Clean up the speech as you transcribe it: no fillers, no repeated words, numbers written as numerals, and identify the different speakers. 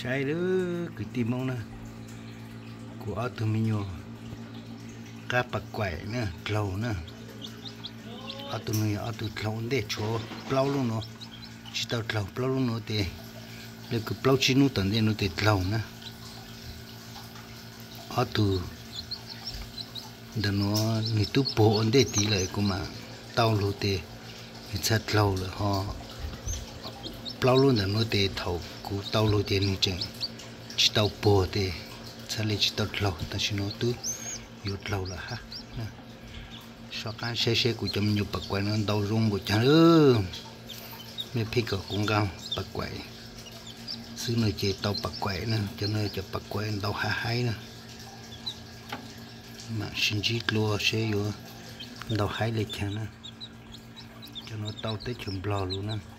Speaker 1: trái đó cái tim mong nè của ở từ mình nhiều cá bạc quậy nè lâu nè ở từ người ở từ lâu để cho lâu luôn nó chỉ tao lâu luôn nó thì lấy cái lâu chín nó tận đây nó thì lâu nè ở từ đó nó người tu bổ ổn để tí lại cũng mà tao luôn thì rất lâu rồi họ lâu luôn là nó thì thầu của tao luôn thì như vậy chỉ tao bổ thì sao lại chỉ tao lâu ta chỉ nói tu yêu lâu là ha sau cái xe của chấm nhiều bạc quậy nó tao rung của cha ơi mấy phi cờ cũng cao bạc quậy xứ nơi chế tao bạc quậy nè cho nên cho bạc quậy tao hay nè mà xin chỉ lúa xe vô tao hay lên cha nè cho nó tao tới chấm bò luôn nè